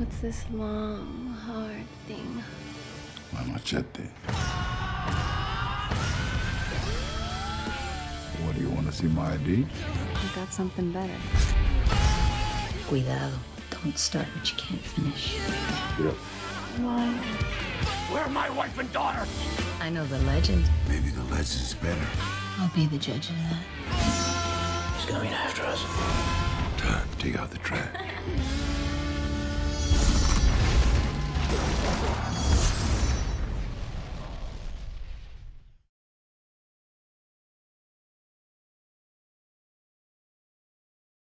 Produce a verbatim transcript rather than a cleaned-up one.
What's this long, hard thing? My machete. What, do you want to see my I D? I got something better. Cuidado. Don't start what you can't finish. Get up. Why? Where are my wife and daughter? I know the legend. Maybe the legend's better. I'll be the judge of that. He's coming after us. Time to take out the trash.